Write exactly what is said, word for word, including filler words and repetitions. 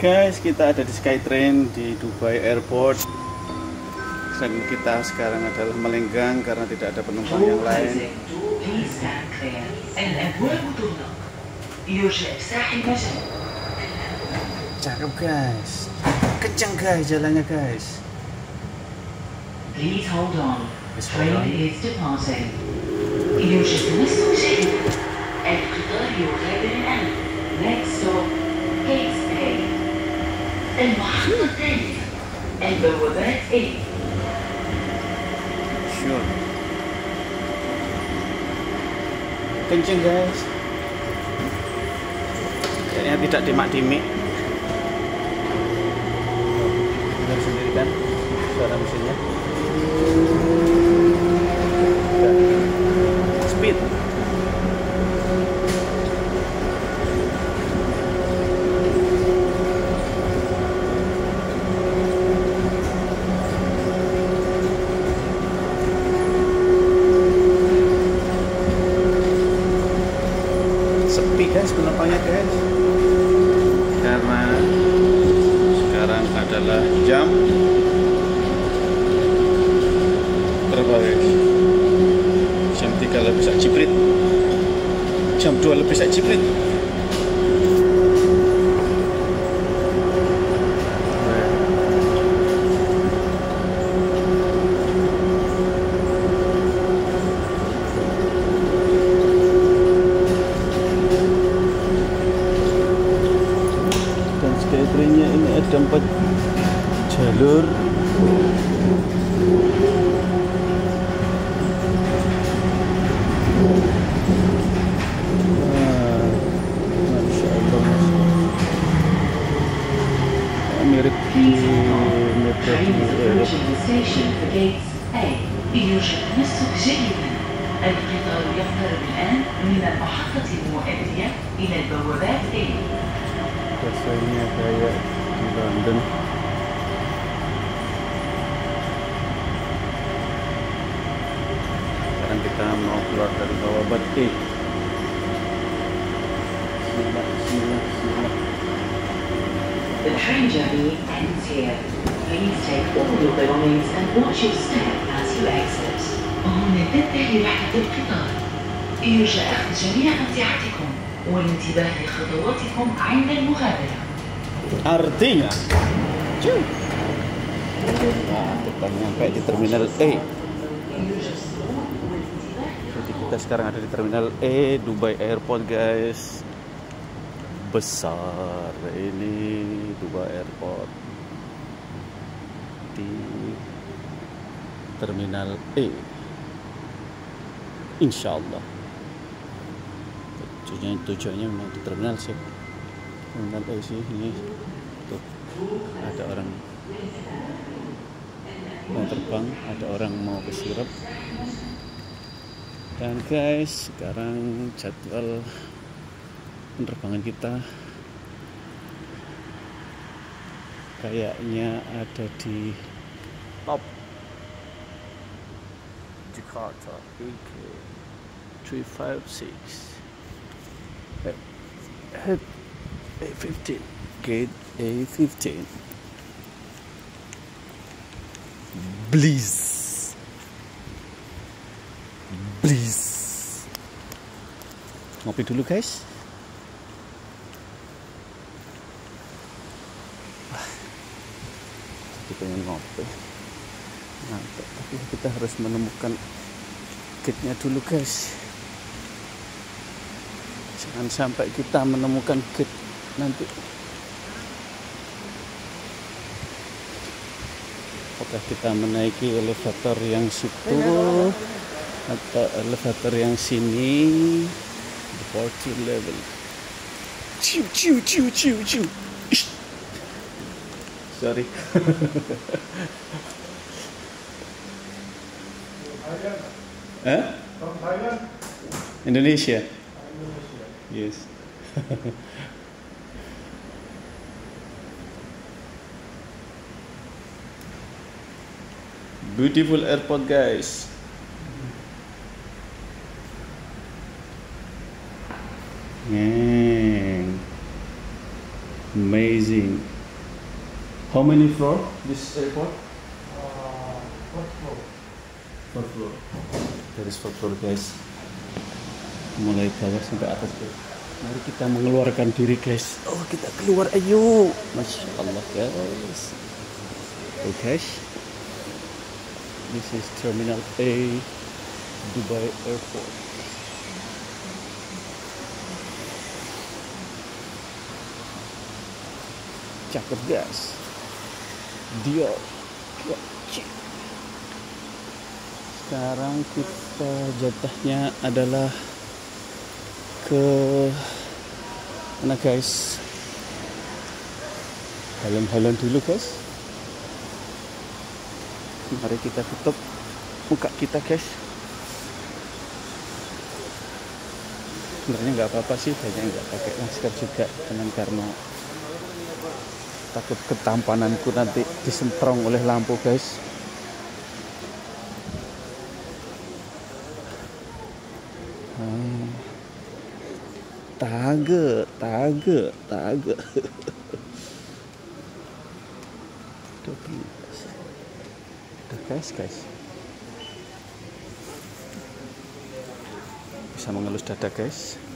Guys, kita ada di Skytrain di Dubai Airport dan kita sekarang adalah melenggang karena tidak ada penumpang yang lain. Cakep guys, kencang guys jalannya guys. Please hold on. Train is departing. يوجد تمسك جيدا. القطار يغادر الآن. Next stop, Gates A. المحطة الثالثة. البوابات A. Sure. Kencang guys. Kayaknya tidak dimak-dimik. Dengar sendiri kan suara mesinnya. Speed. Sepi guys penumpangnya guys, karena sekarang adalah jam berapa guys? Jam tiga lebih sak ciprit, jam dua lebih sak ciprit. Dan Skytrainnya ini ada empat jalur. Mirip di metro di يوجد تمسك جيدا. القطار يقترب الآن من المحطة المؤدية إلى البوابات A. Rasanya kayak di London. Sekarang kita mau keluar dari bawabad A. Bismillah, bismillah, bismillah. The train journey ends here. Please take all your belongings and watch your step as you exit. هنا تنتهي رحلة القطار. يرجى أخذ جميع أمتعتكم والانتباه لخطواتكم عند المغادرة. Artinya, cuy. Nah, kita nyampe di terminal E. Jadi kita sekarang ada di terminal E, Dubai Airport guys. Besar ini Dubai Airport di terminal E. Insya Allah. Tujuannya, tujuannya memang di terminal sih. Terminal E sih ini. Tuh, ada orang mau terbang, ada orang mau ke Sirap. Dan guys, sekarang jadwal penerbangan kita kayaknya ada di top Jakarta A K three five six head A fifteen, gate A fifteen. Please, please. Ngopi dulu guys. Kita pengen ngopi. Nah, tapi kita harus menemukan gate-nya dulu guys. Jangan sampai kita menemukan gate nanti. Apakah kita menaiki elevator yang situ atau elevator yang sini? Departure level. Ciu ciu ciu ciu ciu. Sorry. Huh? From Thailand? Indonesia. Indonesia. Yes. Beautiful airport guys. Yeah. Amazing. How many floor this airport? Uh, fourth floor. Four floor. There is four floor guys. Mulai bawah sampai atas guys. Mari kita mengeluarkan diri guys. Oh kita keluar ayo. Masya Allah guys. Oh guys. This is Terminal A, Dubai Airport. Cakep guys. Dia. Sekarang kita jatahnya adalah ke mana guys? Halan-halan dulu guys. Mari kita tutup muka kita guys. Sebenarnya nggak apa-apa sih, banyak nggak pakai masker juga, cuman karena takut ketampananku nanti disemprong oleh lampu guys. Hmm. Tage, tage, tage. Tuh guys, guys. Bisa mengelus dada guys.